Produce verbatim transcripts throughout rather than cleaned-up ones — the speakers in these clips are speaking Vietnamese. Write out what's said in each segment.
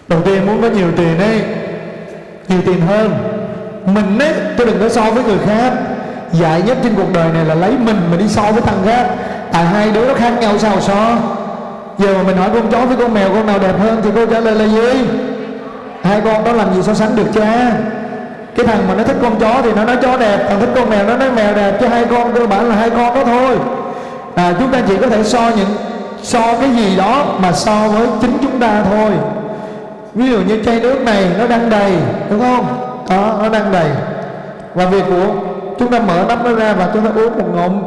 Đầu tiên muốn có nhiều tiền ấy, nhiều tiền hơn mình ấy, chứ đừng có so với người khác. Dại nhất trên cuộc đời này là lấy mình mà đi so với thằng khác. Tại hai đứa nó khác nhau sao so. Giờ mà mình hỏi con chó với con mèo con nào đẹp hơn thì cô trả lời là gì? Hai con đó làm gì so sánh được cha. Cái thằng mà nó thích con chó thì nó nói chó đẹp, thằng thích con mèo nó nói mèo đẹp, chứ hai con cơ bản là hai con đó thôi. À, chúng ta chỉ có thể so những so cái gì đó mà so với chính chúng ta thôi. Ví dụ như chai nước này nó đang đầy, đúng không? Đó, nó đang đầy. Và việc của chúng ta mở nắp nó ra và chúng ta uống một ngụm.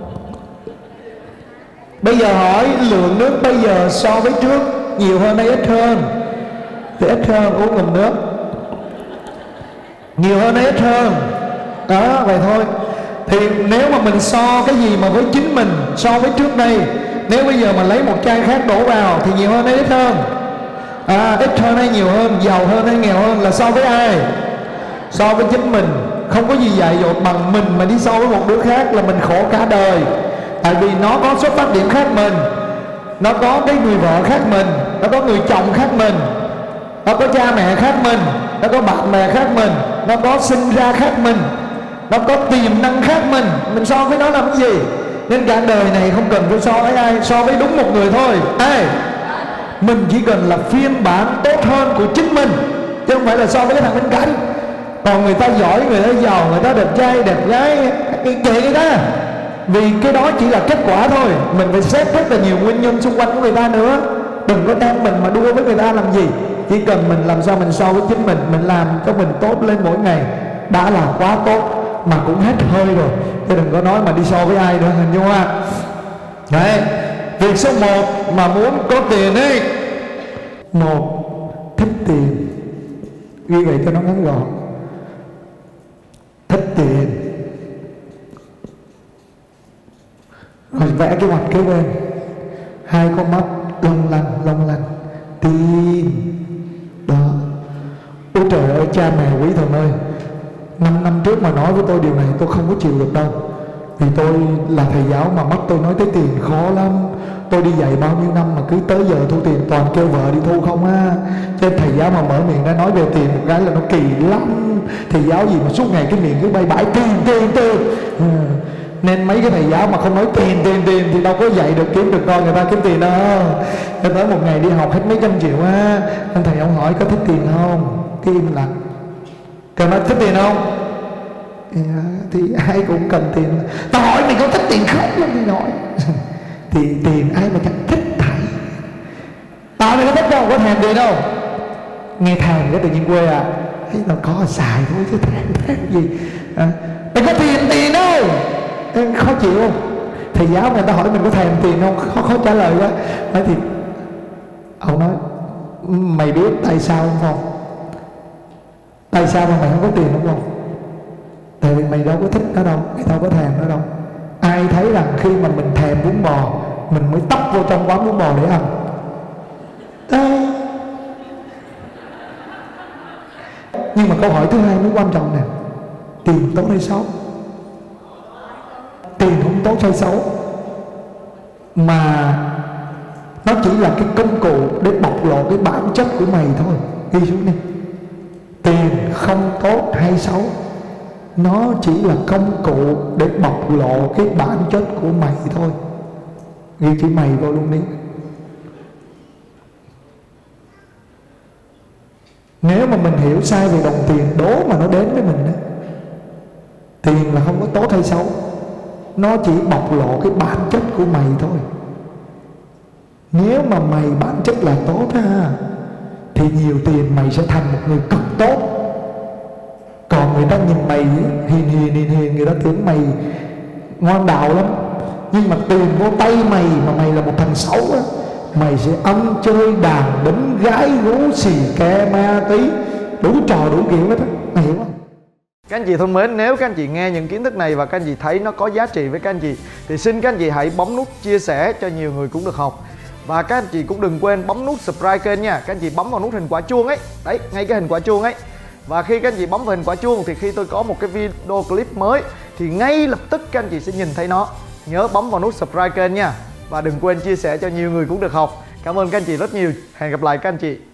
Bây giờ hỏi lượng nước bây giờ so với trước nhiều hơn hay ít hơn? Thì ít hơn, uống ngụm nước. Nhiều hơn hay ít hơn? Đó, vậy thôi. Thì nếu mà mình so cái gì mà với chính mình, so với trước đây, nếu bây giờ mà lấy một chai khác đổ vào thì nhiều hơn hay ít hơn? À, ít hơn hay nhiều hơn, giàu hơn hay nghèo hơn là so với ai? So với chính mình. Không có gì dại dột bằng mình mà đi so với một đứa khác là mình khổ cả đời. Tại vì nó có xuất phát điểm khác mình, nó có cái người vợ khác mình, nó có người chồng khác mình, nó có cha mẹ khác mình, nó có bạn bè khác mình, nó có sinh ra khác mình, nó có tiềm năng khác mình. Mình so với nó làm cái gì? Nên cả đời này không cần phải so với ai, so với đúng một người thôi. Ê, mình chỉ cần là phiên bản tốt hơn của chính mình, chứ không phải là so với cái thằng bên cạnh. Còn người ta giỏi, người ta giàu, người ta đẹp trai, đẹp gái, kệ người ta. Vì cái đó chỉ là kết quả thôi. Mình phải xét rất là nhiều nguyên nhân xung quanh của người ta nữa. Đừng có đem mình mà đua với người ta làm gì. Chỉ cần mình làm sao mình so với chính mình, mình làm cho mình tốt lên mỗi ngày đã là quá tốt, mà cũng hết hơi rồi. Chứ đừng có nói mà đi so với ai nữa, hình dung không? Đấy, việc số một mà muốn có tiền ấy, một, thích tiền. Ghi vậy cho nó ngắn gọn. Thích tiền. Rồi vẽ cái mặt kế bên, hai con mắt long lanh long lanh. Tiền. Đó. Ôi trời ơi, cha mẹ quý thần ơi, năm năm trước mà nói với tôi điều này tôi không có chịu được đâu. Vì tôi là thầy giáo mà mắt tôi nói tới tiền khó lắm. Tôi đi dạy bao nhiêu năm mà cứ tới giờ thu tiền toàn kêu vợ đi thu không á. Cho nên thầy giáo mà mở miệng ra nói về tiền một cái là nó kỳ lắm. Thầy giáo gì mà suốt ngày cái miệng cứ bay bãi tiền tiền tiền. Ừ. Nên mấy cái thầy giáo mà không nói tiền tiền tiền thì đâu có dạy được, kiếm được con người ta kiếm tiền đâu. Cho tới một ngày đi học hết mấy trăm triệu á, anh thầy ông hỏi có thích tiền không, cái im lặng. Cần nói thích tiền không? Yeah, thì ai cũng cần tiền. Tao hỏi mày có thích tiền không làm gì nói. Thì tiền ai mà chẳng thích thầy. Tao mày có thích đâu, có thèm tiền đâu. Nghe thèm cái tự nhiên quê à. Thấy nó có xài thôi chứ thèm thèm gì à, mày có tiền tiền đâu. Em khó chịu không? Thầy giáo người ta hỏi mình có thèm tiền không, khó, khó trả lời quá. Nói thì ông nói mày biết tại sao không không? Tại sao mà mày không có tiền đúng không? Tại vì mày đâu có thích nó đâu, mày đâu có thèm nó đâu. Ai thấy rằng khi mà mình thèm bún bò mình mới tấp vô trong quán bún bò để ăn. Đấy. Nhưng mà câu hỏi thứ hai mới quan trọng nè. Tiền tốt hay xấu? Tiền không tốt hay xấu, mà nó chỉ là cái công cụ để bộc lộ cái bản chất của mày thôi. Ghi xuống đi. Tiền không tốt hay xấu, nó chỉ là công cụ để bộc lộ cái bản chất của mày thôi. Ghi chữ mày vô luôn đi. Nếu mà mình hiểu sai về đồng tiền đố mà nó đến với mình đó, tiền là không có tốt hay xấu, nó chỉ bộc lộ cái bản chất của mày thôi. Nếu mà mày bản chất là tốt ha, thì nhiều tiền mày sẽ thành một người cực tốt. Còn người ta nhìn mày hiền hiền hiền hiền, người ta tưởng mày ngoan đạo lắm. Nhưng mà tiền vô tay mày mà mày là một thằng xấu á, mày sẽ ăn chơi đàn đấm gái gú xì ke ma tí, đủ trò đủ kiểu hết á. Mày hiểu không? Các anh chị thân mến, nếu các anh chị nghe những kiến thức này và các anh chị thấy nó có giá trị với các anh chị thì xin các anh chị hãy bấm nút chia sẻ cho nhiều người cũng được học. Và các anh chị cũng đừng quên bấm nút subscribe kênh nha. Các anh chị bấm vào nút hình quả chuông ấy. Đấy, ngay cái hình quả chuông ấy. Và khi các anh chị bấm vào hình quả chuông thì khi tôi có một cái video clip mới thì ngay lập tức các anh chị sẽ nhìn thấy nó. Nhớ bấm vào nút subscribe kênh nha. Và đừng quên chia sẻ cho nhiều người cũng được học. Cảm ơn các anh chị rất nhiều. Hẹn gặp lại các anh chị.